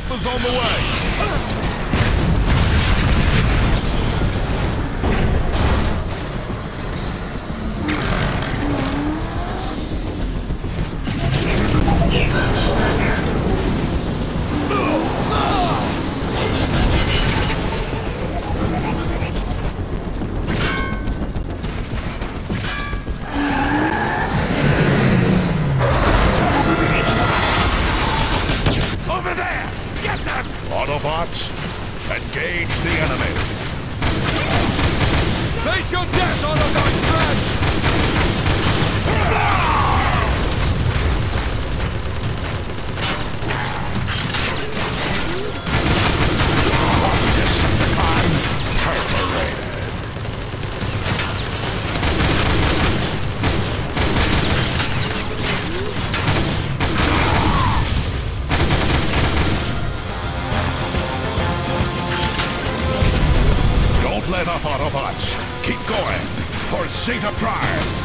Chopper's on the way! Autobots, engage the enemy. Face your death, Autobot trash! Decepticon perforated. Let up, Autobots. Keep going for Zeta Prime.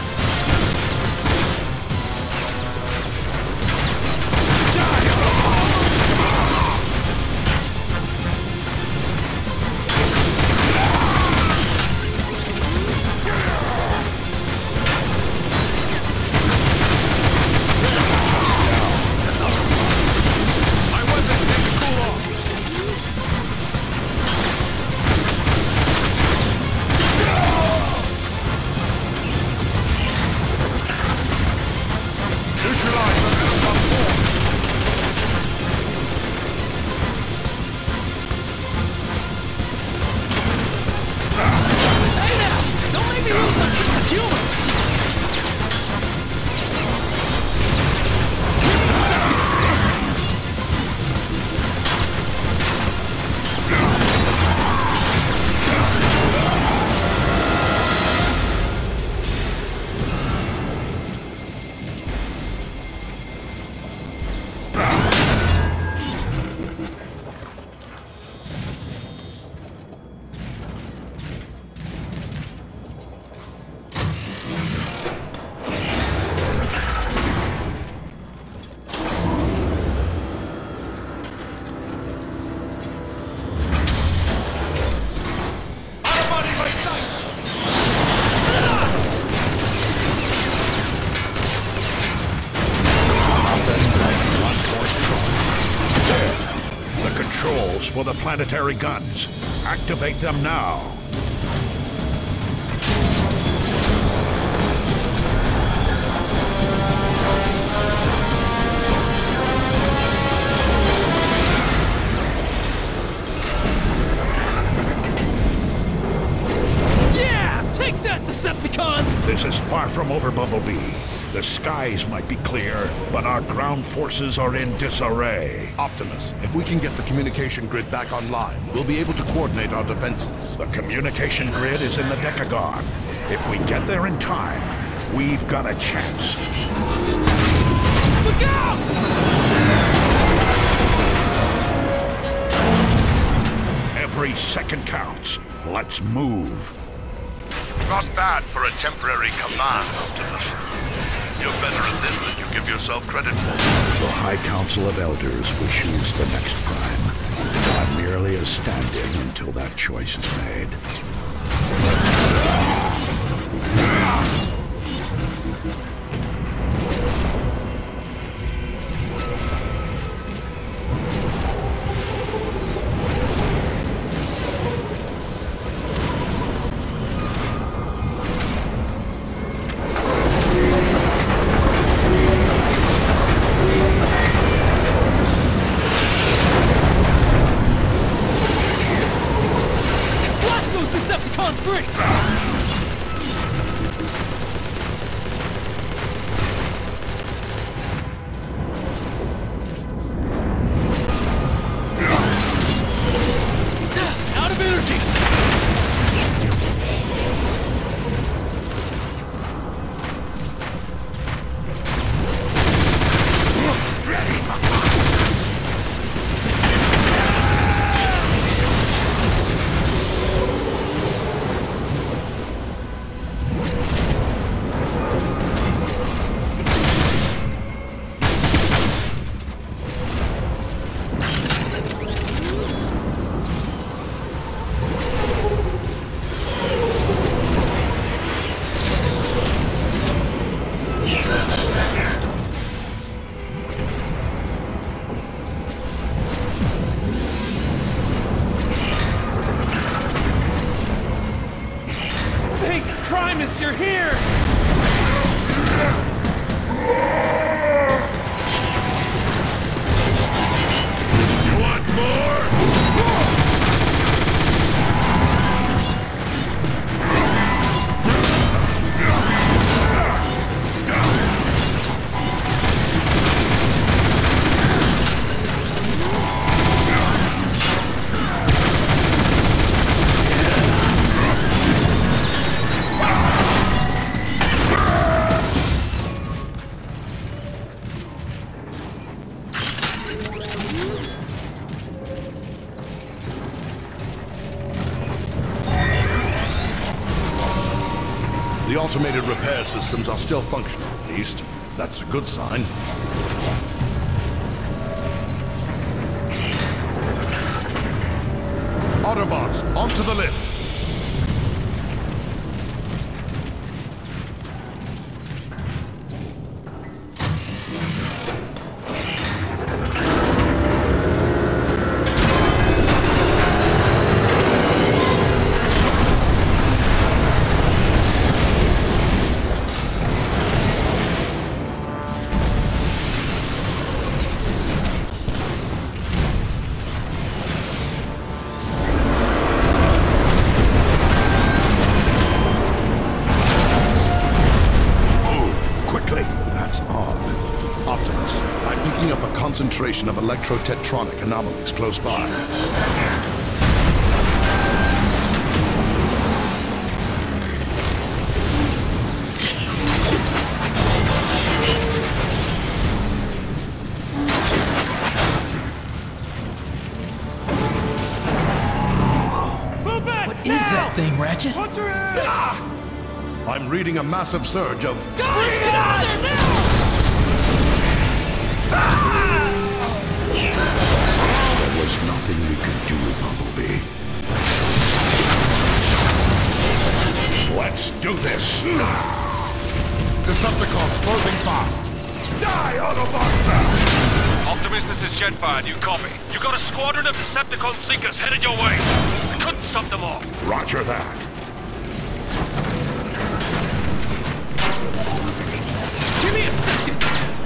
Controls for the planetary guns. Activate them now. Yeah! Take that, Decepticons! This is far from over, Bumblebee. The skies might be clear, but our ground forces are in disarray. Optimus, if we can get the communication grid back online, we'll be able to coordinate our defenses. The communication grid is in the Decagon. If we get there in time, we've got a chance. Look out! Every second counts. Let's move. Not bad for a temporary command, Optimus. You're better at this than you give yourself credit for. The High Council of Elders will choose the next prime. I'm merely a stand-in until that choice is made. Decepticon free! automated repair systems are still functional, at least. That's a good sign. Autobots, onto the lift! Concentration of electrotetronic anomalies close by. What is that thing, Ratchet? I'm reading a massive surge of... Bring it out there now! There was nothing we could do, Bumblebee. Let's do this! Decepticons closing fast! Die, Autobot! Optimus, this is Jetfire. Do you copy? You got a squadron of Decepticon Seekers headed your way. We couldn't stop them all. Roger that. Give me a second!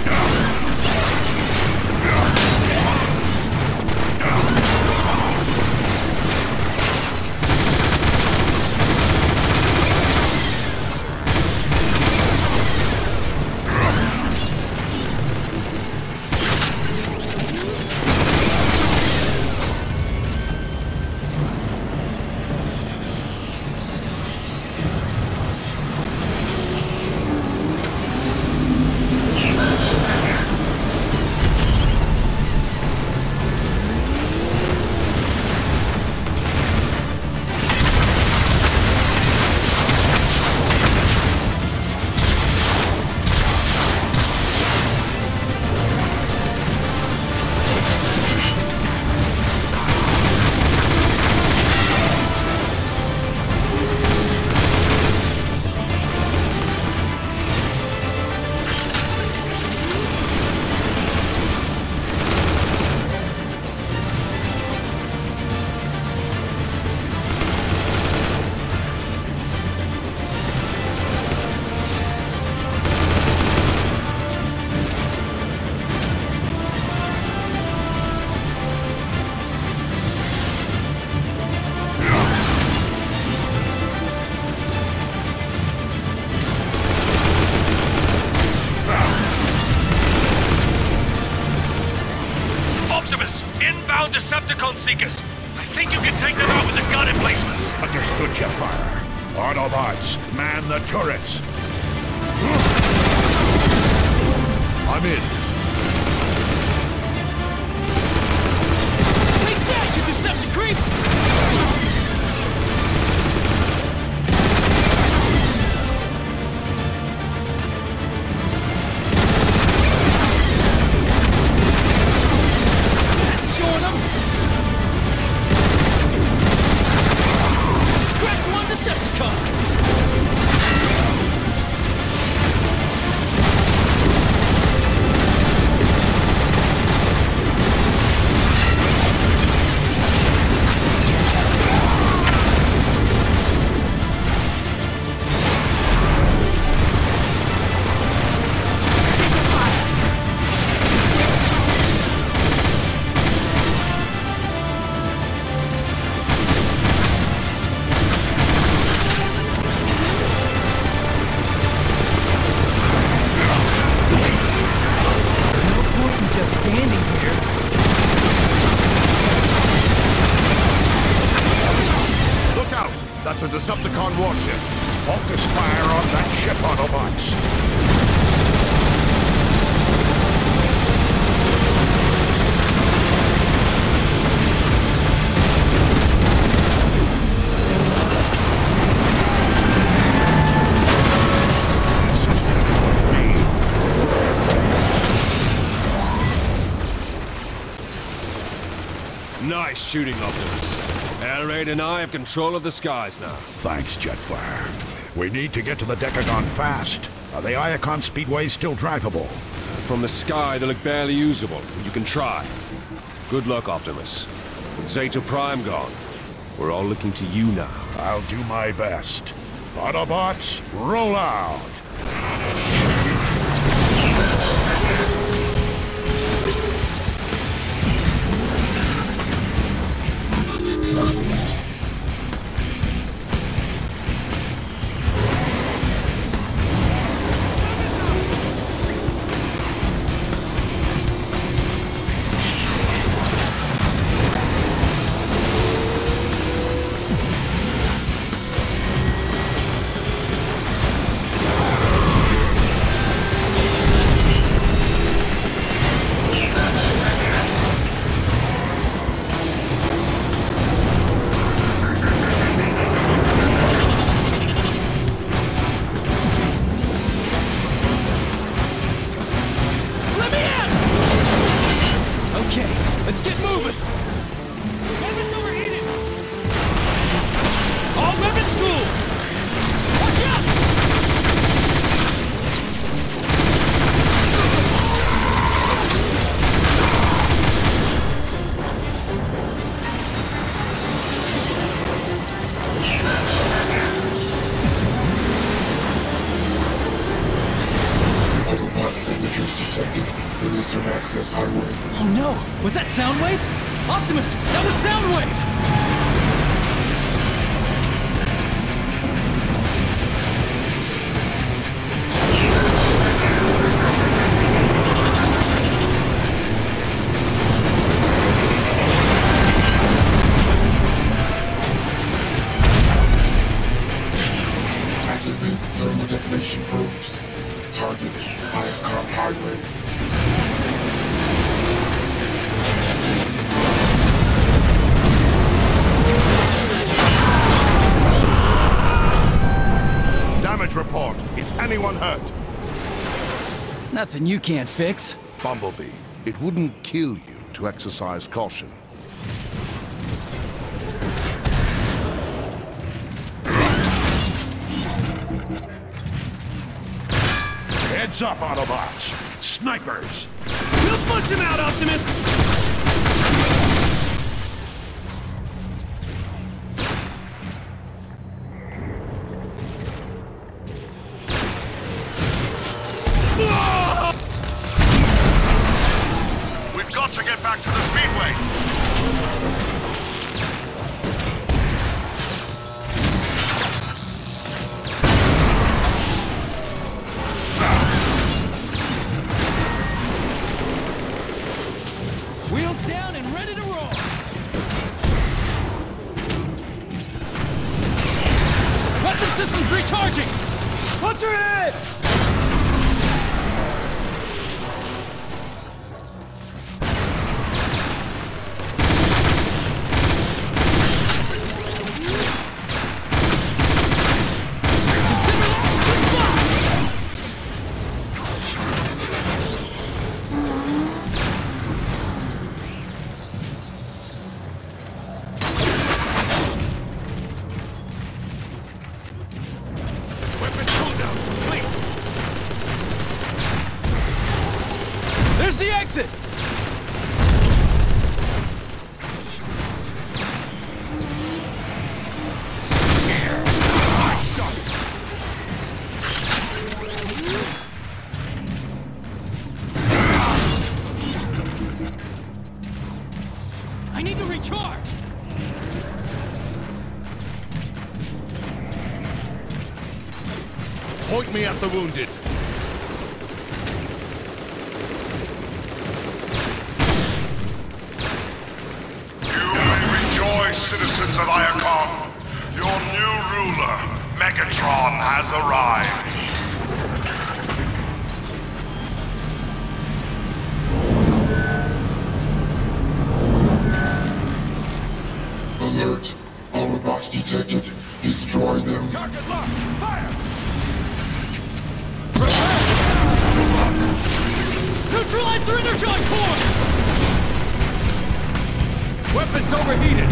Decepticon Seekers. I think you can take them out with the gun emplacements. Understood, Jetfire. Autobots, man the turrets. I'm in. Take that, you Decepticreep! That's a Decepticon warship. Focus fire on that ship, Autobots. Nice shooting, Optimus. Air Raid and I have control of the skies now. Thanks, Jetfire. We need to get to the Decagon fast. Are the Iacon speedways still drivable? From the sky, they look barely usable. You can try. Good luck, Optimus. With Zeta Prime gone, we're all looking to you now. I'll do my best. Autobots, roll out! Let's get moving! Weapons overheated! All weapon school! Watch out! Autobot signatures detected in Eastern Access Highway. Oh no! Was that Soundwave? Optimus! That was Soundwave! Activate thermal detonation probes. Target Iacon Highway. Damage report. Is anyone hurt? Nothing you can't fix. Bumblebee, it wouldn't kill you to exercise caution. Heads up, Autobots! Snipers! We'll push him out, Optimus! We've got to get back to the Speedway! Wheels down and ready to roll! Weapon systems recharging! Watch your head! There's the exit! I need to recharge! Point me at the wounded. Citizens of Iacon, your new ruler, Megatron, has arrived. Alert. Autobots detected. Destroy them. Target locked. Fire! Neutralize their energon core! Weapons overheated!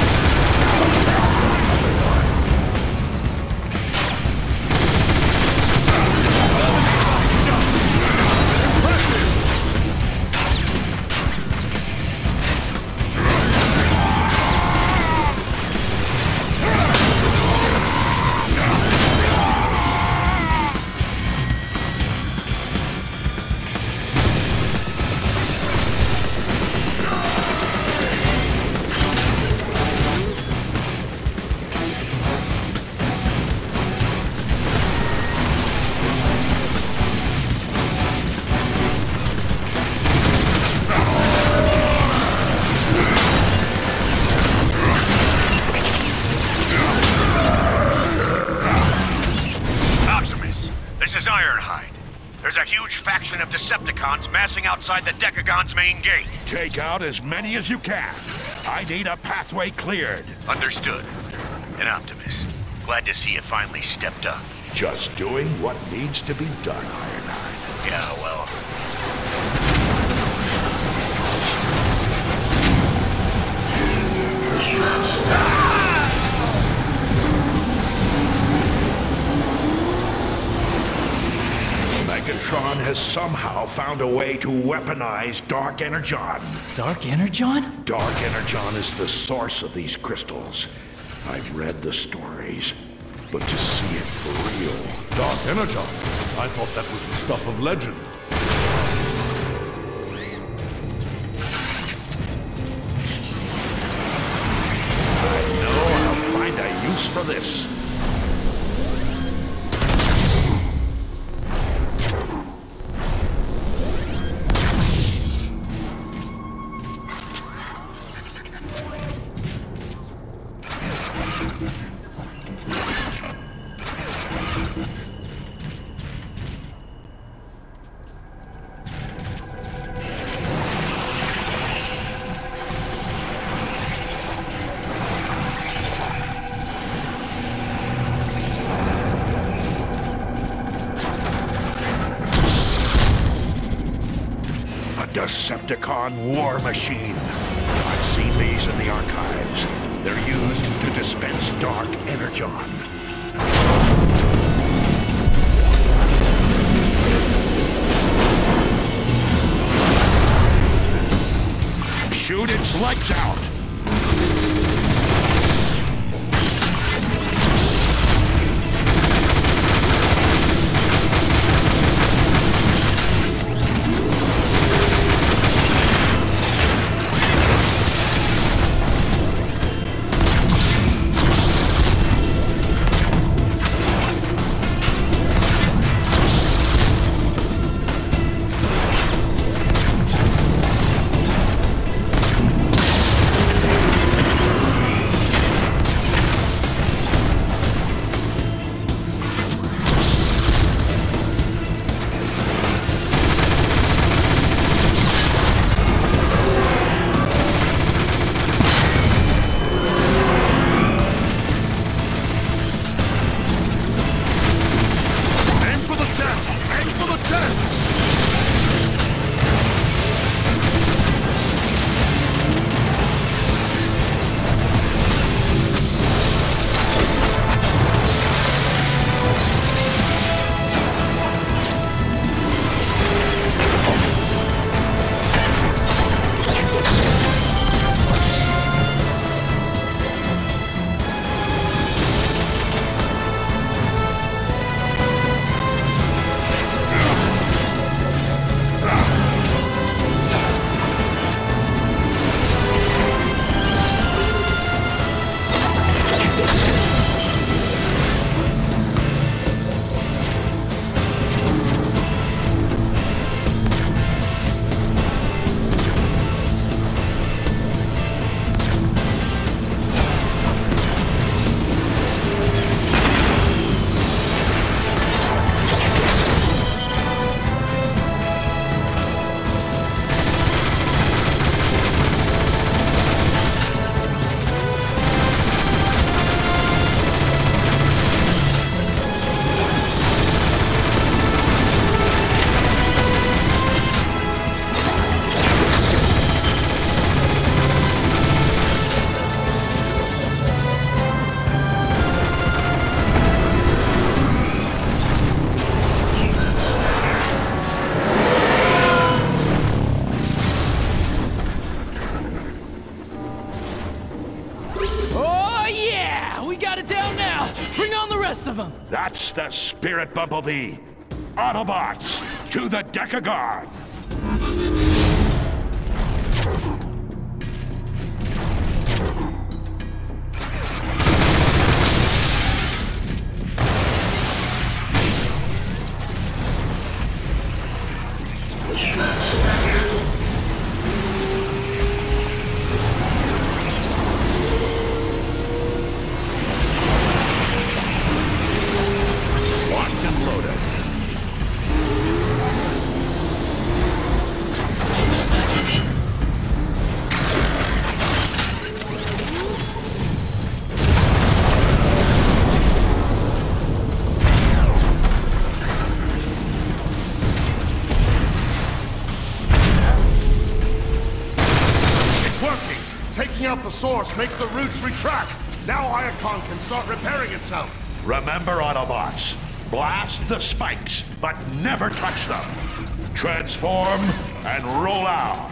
There's a huge faction of Decepticons massing outside the Decagon's main gate. Take out as many as you can. I need a pathway cleared. Understood. And Optimus, glad to see you finally stepped up. Just doing what needs to be done, Ironhide. Yeah, well... Megatron has somehow found a way to weaponize Dark Energon. Dark Energon? Dark Energon is the source of these crystals. I've read the stories, but to see it for real... Dark Energon? I thought that was the stuff of legend. I know I'll find a use for this. Decepticon war machine. I've seen these in the archives. They're used to dispense Dark Energon. Shoot its legs out! them. That's the spirit, Bumblebee. Autobots, to the Decagon! Locked and loaded. Taking out the source makes the roots retract. Now Iacon can start repairing itself. Remember, Autobots, blast the spikes, but never touch them. Transform and roll out.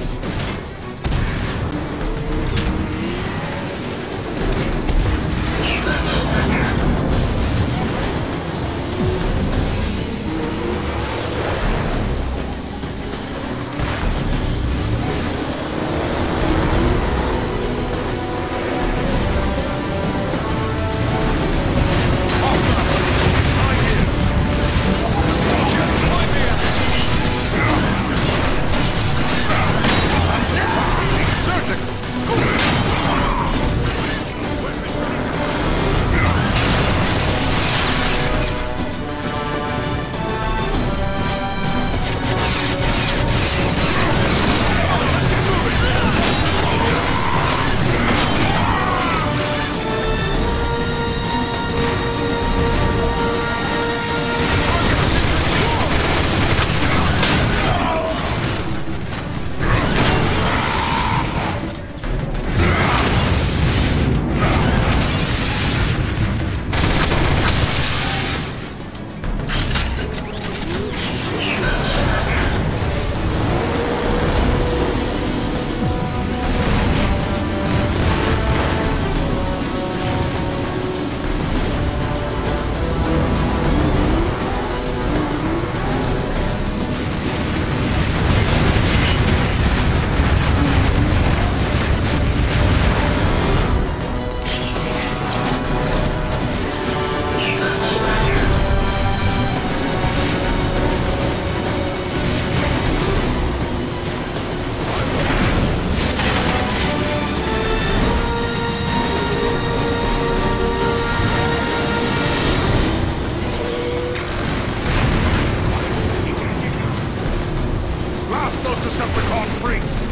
Decepticon freaks!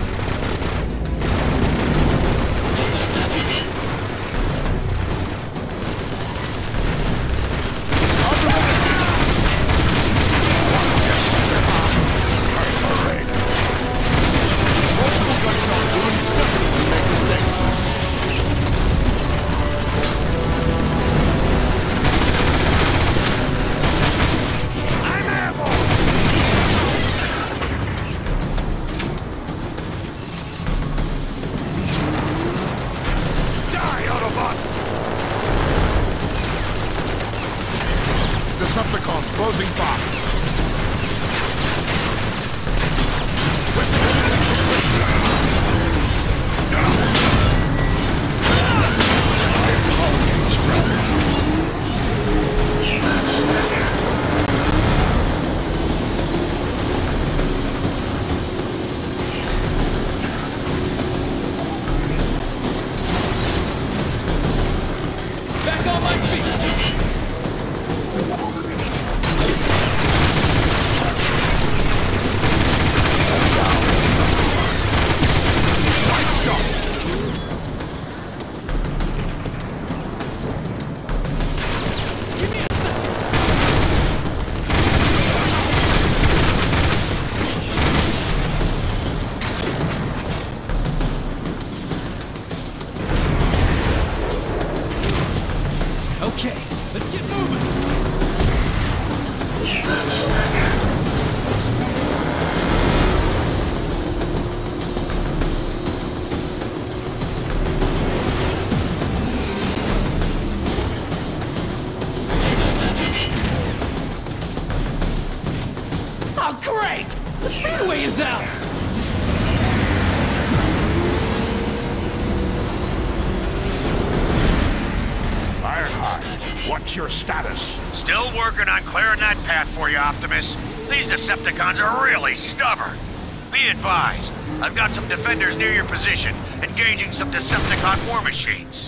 What's your status? Still working on clearing that path for you, Optimus. These Decepticons are really stubborn. Be advised, I've got some defenders near your position, engaging some Decepticon war machines.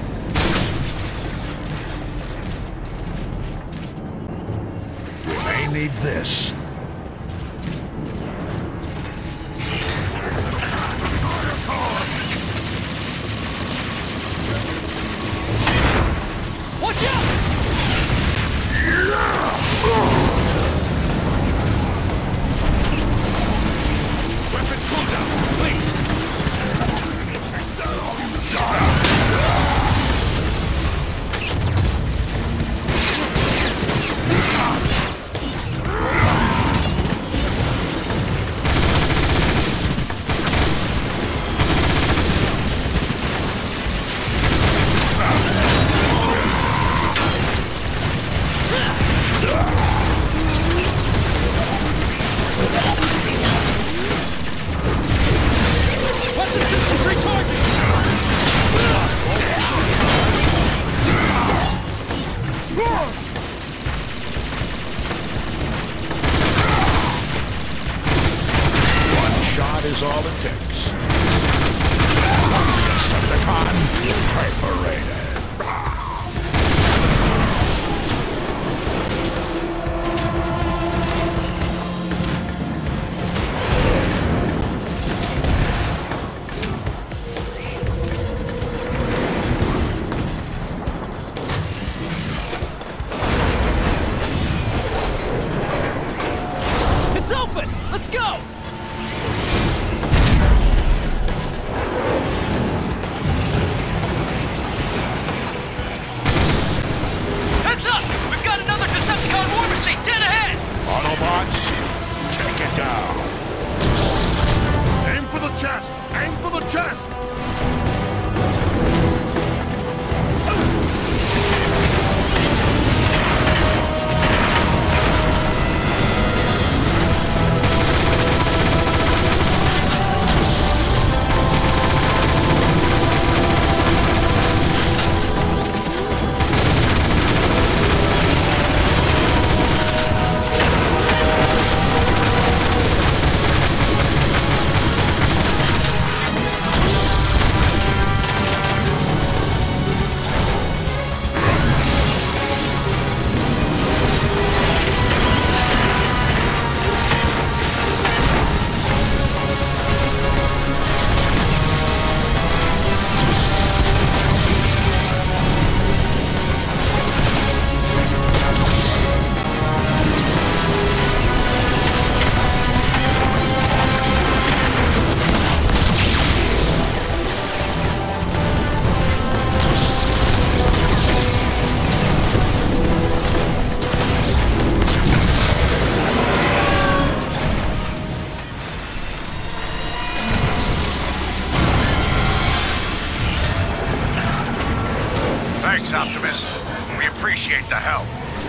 We may need this. Watch out! Weapon cooldown, please. Weapon systems recharging! One shot is all it takes. Decepticon perforated. It's open! Let's go! Heads up! We've got another Decepticon war machine dead ahead! Autobots, take it down. Aim for the chest! Aim for the chest! Thanks, Optimus. We appreciate the help.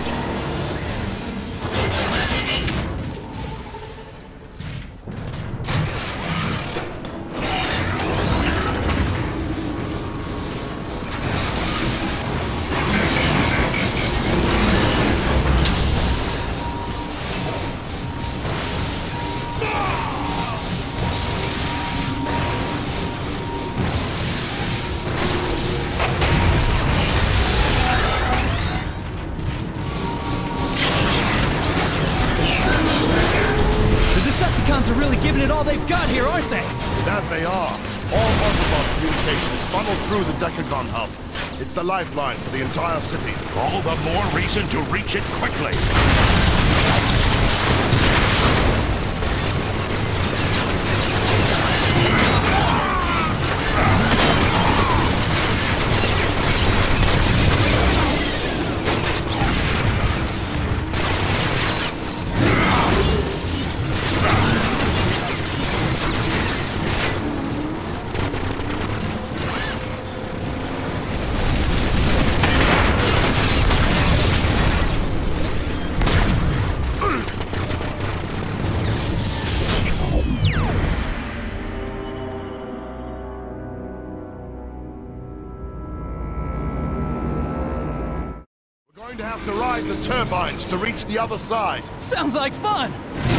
Decepticons are really giving it all they've got here, aren't they? That they are. All Autobot communications funnel through the Decagon hub. It's the lifeline for the entire city. All the more reason to reach it quickly. have to ride the turbines to reach the other side. Sounds like fun!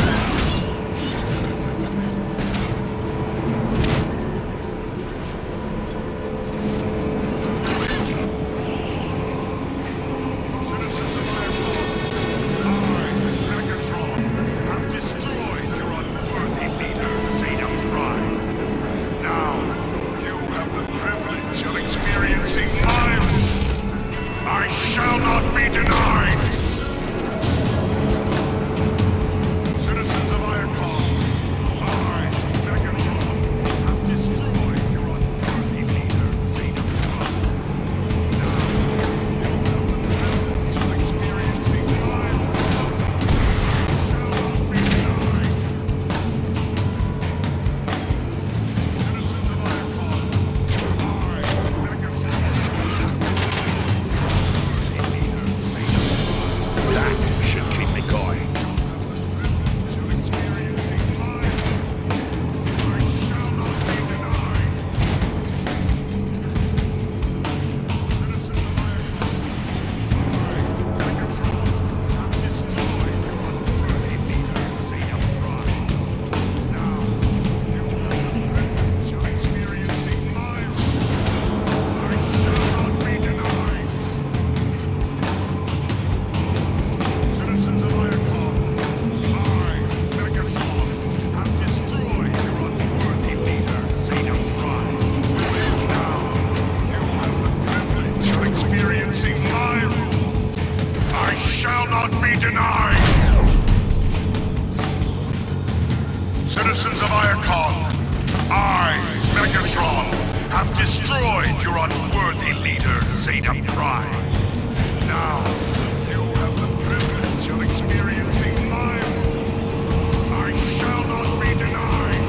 Citizens of Ironborn, I, Megatron, have destroyed your unworthy leader, Zeta Prime. Now, you have the privilege of experiencing my rule. I shall not be denied! Citizens of Ironcon, I, Megatron, have destroyed your unworthy leader, Zeta Prime. Now, you have the privilege of experiencing my rule. I shall not be denied! Citizens of Ironcon, I, Megatron, That should keep me going. shall experiencing my rule. I shall not be denied! Citizens of Ironcon, I, Megatron, have destroyed your unworthy leader, Zeta Prime. Now, you have the privilege of experiencing my rule. I shall not be denied! Citizens of Ironcon, I, Megatron, have destroyed your unworthy leader, Zeta Prime. Now, you have the privilege of experiencing my rule. I shall not be denied! Citizens of Ironcon, I, Megatron, have destroyed your unworthy leader, Zeta Prime. Now, you have the privilege of experiencing my rule. I shall not be denied!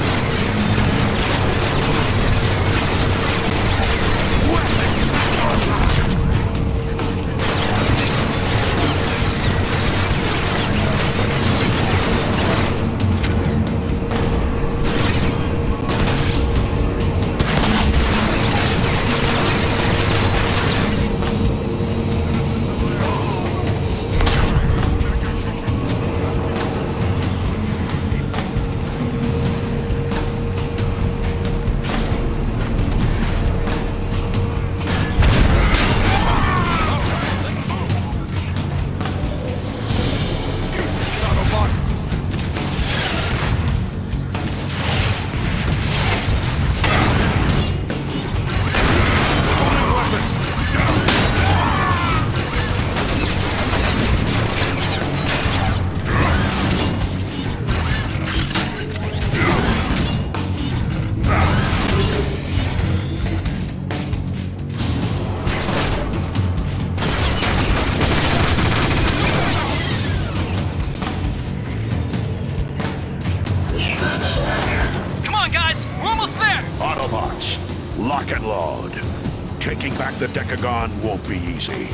Come on, guys! We're almost there! Autobots, lock and load. Taking back the Decagon won't be easy.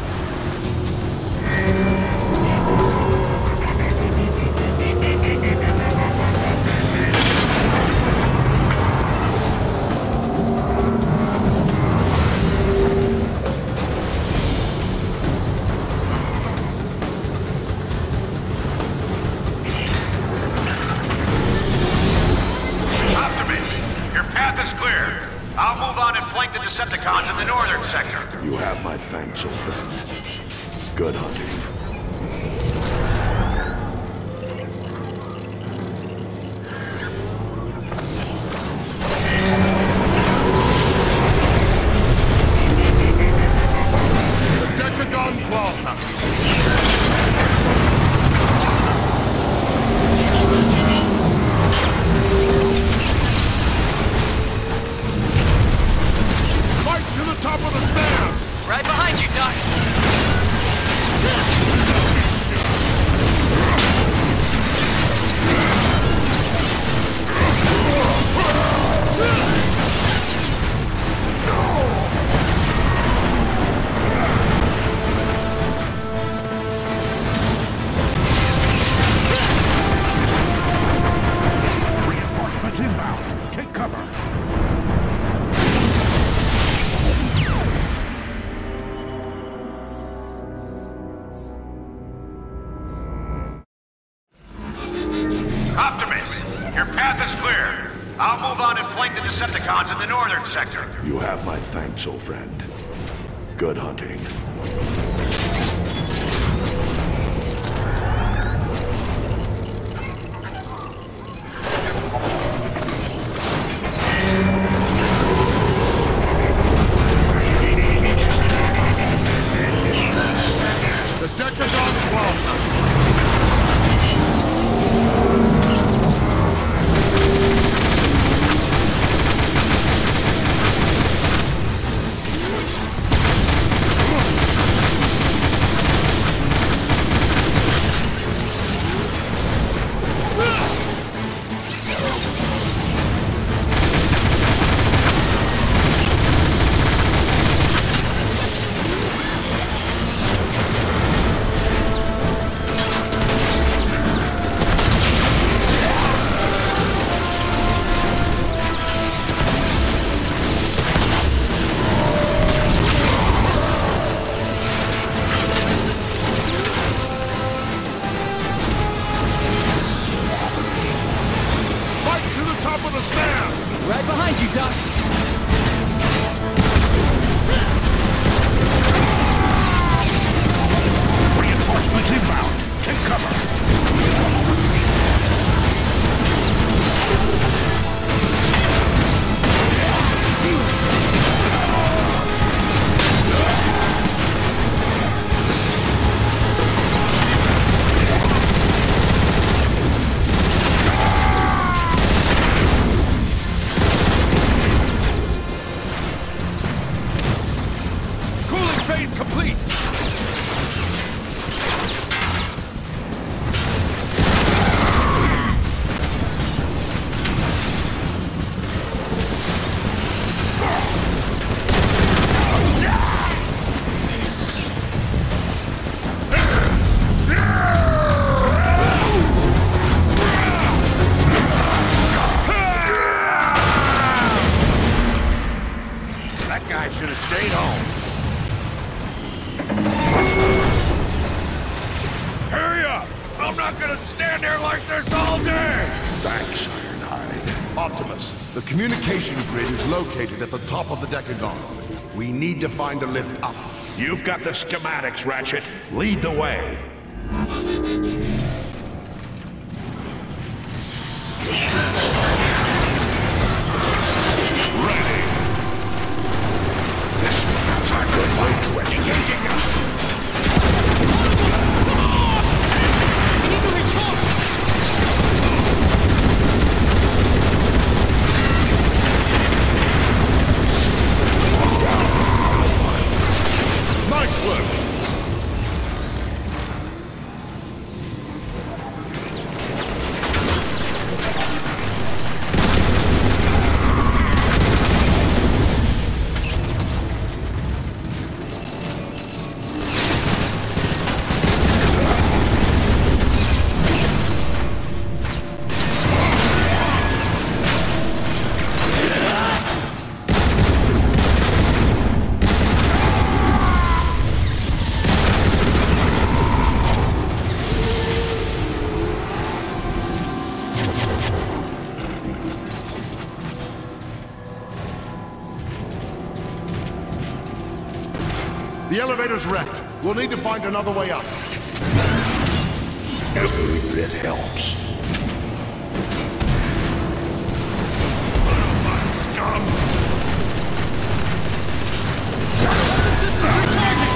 Optimus, your path is clear. I'll move on and flank the Decepticons in the northern sector. You have my thanks, old friend. Good hunting. The Decagon Plaza. Fight to the top of the stairs! Right behind you, Doc! Reinforcements inbound. Take cover. Your path is clear. I'll move on and flank the Decepticons in the northern sector. You have my thanks, old friend. Good hunting. The Decagon is welcome. Right behind you, Doc. Reinforcements inbound. Take cover. Cooling phase complete! That guy should have stayed home. Hurry up! I'm not gonna stand there like this all day! Thanks, Ironhide. Optimus, the communication grid is located at the top of the Decagon. We need to find a lift up. You've got the schematics, Ratchet. Lead the way. Ready. This is a good way to it. Engaging them. We need to recharge! Nice work! The elevator's wrecked. We'll need to find another way up. Every bit helps. Scum! System recharging!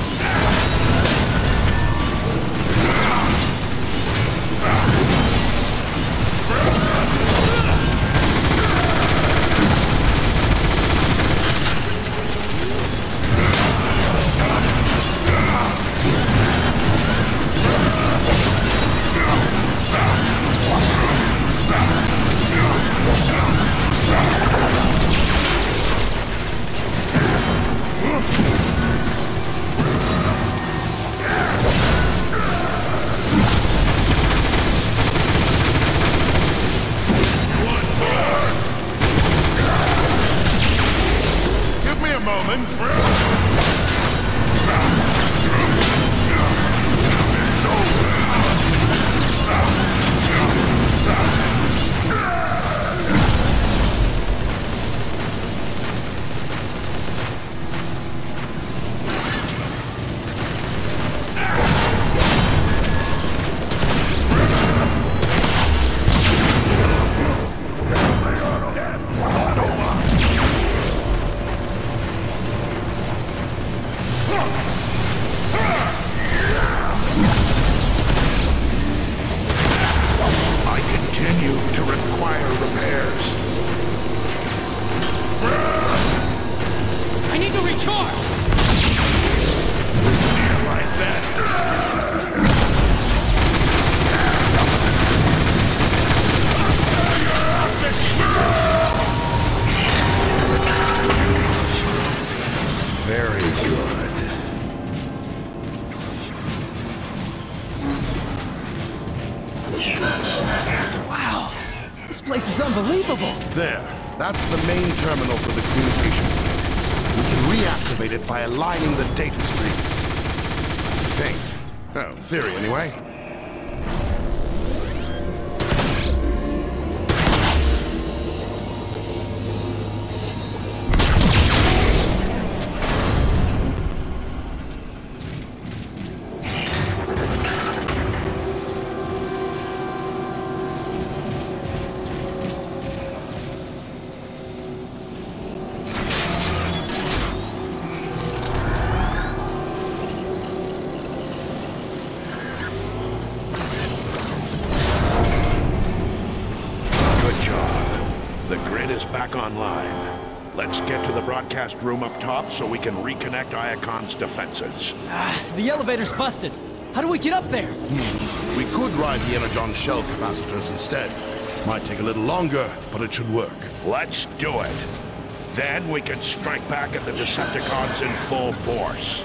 Give me a moment. This place is unbelievable! There. That's the main terminal for the communication link. We can reactivate it by aligning the data streams. I think. Oh, in theory, anyway. Back online. Let's get to the broadcast room up top so we can reconnect Iacon's defenses. The elevator's busted. How do we get up there? We could ride the Energon shell capacitors instead. Might take a little longer, but it should work. Let's do it. Then we can strike back at the Decepticons in full force.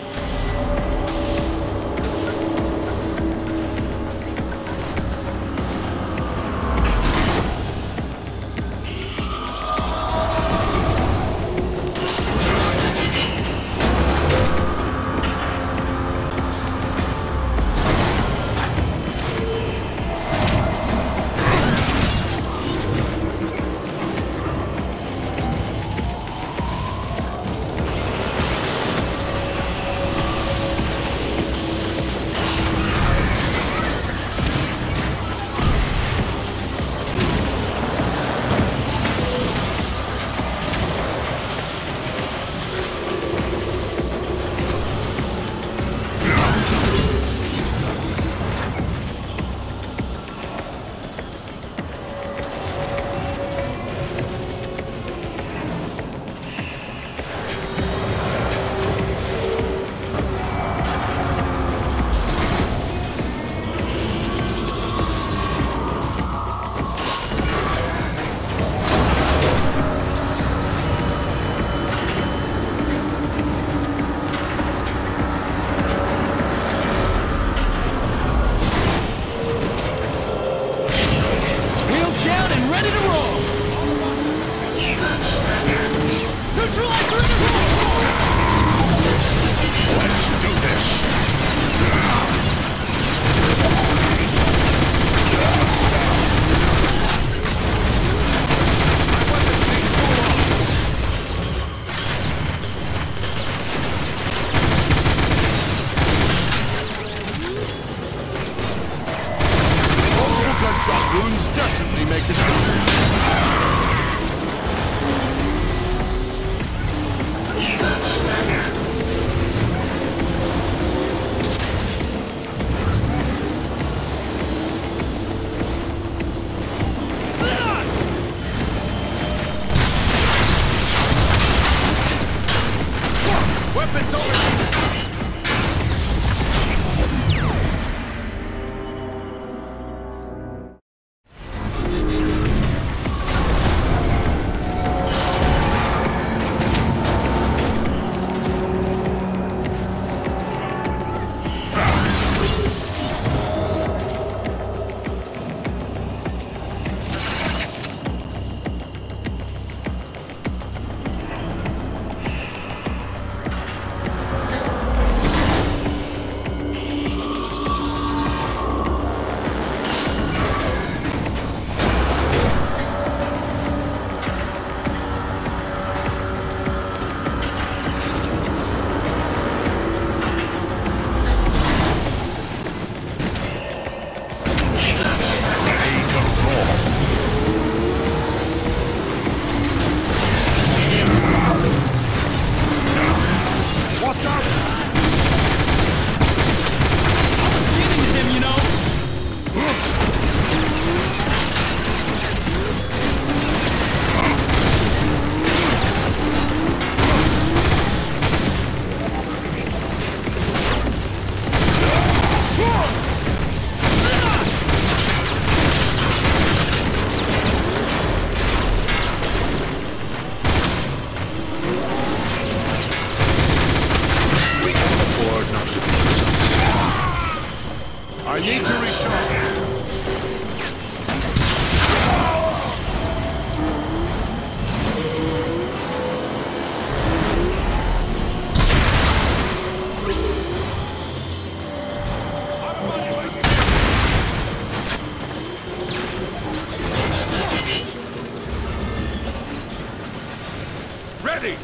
Ready!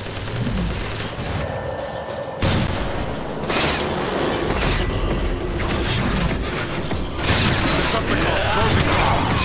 Decepticons closing fast.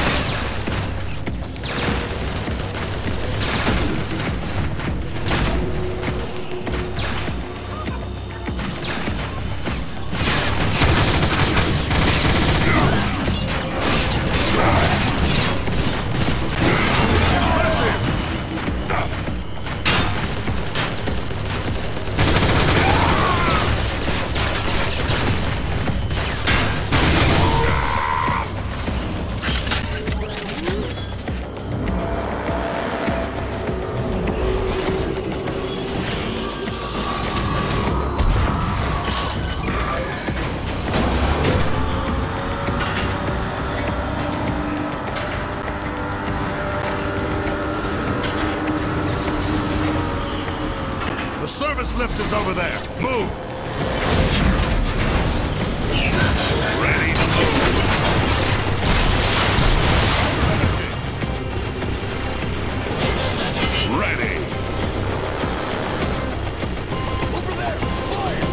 The service lift is over there. Move! Ready to move! Ready! Over there! Fire!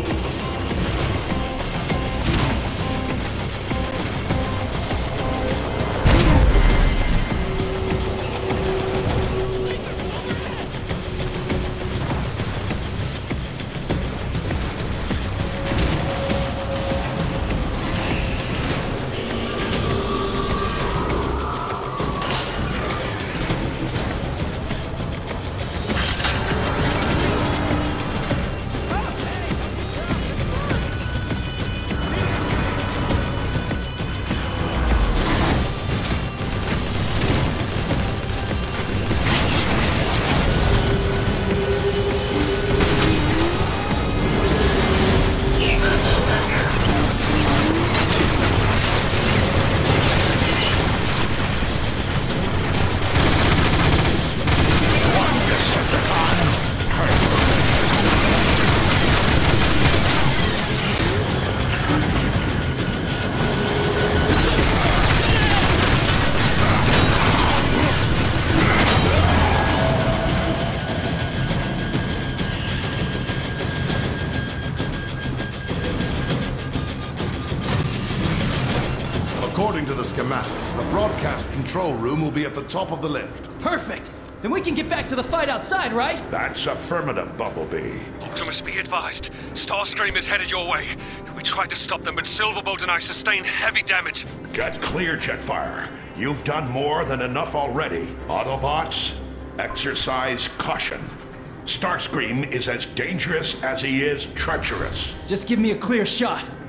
According to the schematics, the broadcast control room will be at the top of the lift. Perfect! Then we can get back to the fight outside, right? That's affirmative, Bumblebee. Optimus, be advised. Starscream is headed your way. We tried to stop them, but Silverbolt and I sustained heavy damage. Get clear, Jetfire. You've done more than enough already. Autobots, exercise caution. Starscream is as dangerous as he is treacherous. Just give me a clear shot.